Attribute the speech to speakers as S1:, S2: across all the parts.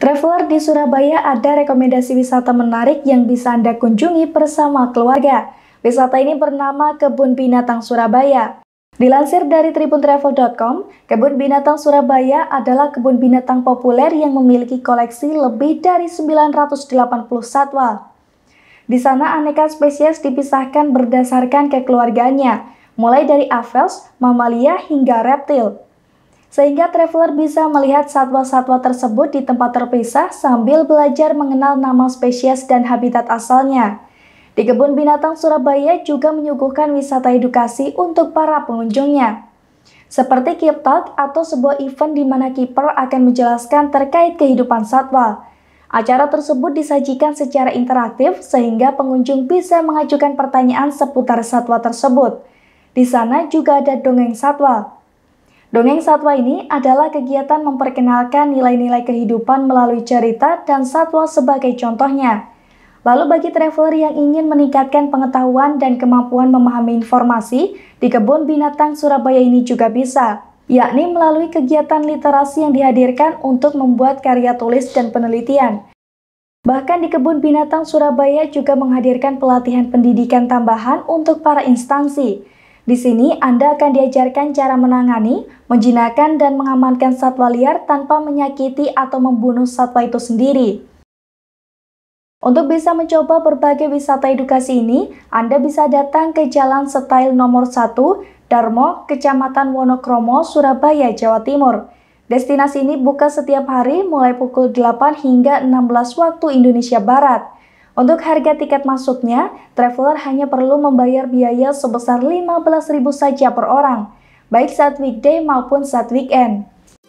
S1: Traveler di Surabaya ada rekomendasi wisata menarik yang bisa Anda kunjungi bersama keluarga. Wisata ini bernama Kebun Binatang Surabaya. Dilansir dari tribuntravel.com, Kebun Binatang Surabaya adalah kebun binatang populer yang memiliki koleksi lebih dari 980 satwa. Di sana aneka spesies dipisahkan berdasarkan kekeluargaannya, mulai dari aves, mamalia hingga reptil. Sehingga traveler bisa melihat satwa-satwa tersebut di tempat terpisah sambil belajar mengenal nama spesies dan habitat asalnya. Di Kebun Binatang Surabaya juga menyuguhkan wisata edukasi untuk para pengunjungnya. Seperti Keep Talk atau sebuah event di mana kiper akan menjelaskan terkait kehidupan satwa. Acara tersebut disajikan secara interaktif sehingga pengunjung bisa mengajukan pertanyaan seputar satwa tersebut. Di sana juga ada dongeng satwa. Dongeng satwa ini adalah kegiatan memperkenalkan nilai-nilai kehidupan melalui cerita dan satwa sebagai contohnya. Lalu bagi traveler yang ingin meningkatkan pengetahuan dan kemampuan memahami informasi, di Kebun Binatang Surabaya ini juga bisa, yakni melalui kegiatan literasi yang dihadirkan untuk membuat karya tulis dan penelitian. Bahkan di Kebun Binatang Surabaya juga menghadirkan pelatihan pendidikan tambahan untuk para instansi. Di sini Anda akan diajarkan cara menangani, menjinakkan, dan mengamankan satwa liar tanpa menyakiti atau membunuh satwa itu sendiri. Untuk bisa mencoba berbagai wisata edukasi ini, Anda bisa datang ke Jalan Style nomor 1, Darmo, Kecamatan Wonokromo, Surabaya, Jawa Timur. Destinasi ini buka setiap hari mulai pukul 8 hingga 16 waktu Indonesia Barat. Untuk harga tiket masuknya, traveler hanya perlu membayar biaya sebesar Rp15.000 saja per orang, baik saat weekday maupun saat weekend.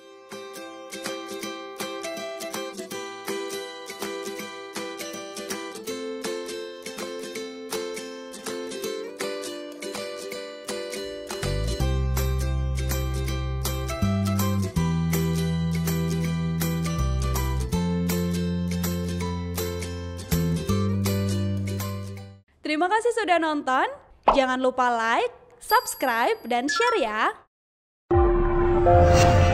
S2: Terima kasih sudah nonton. Jangan lupa like, subscribe, dan share ya.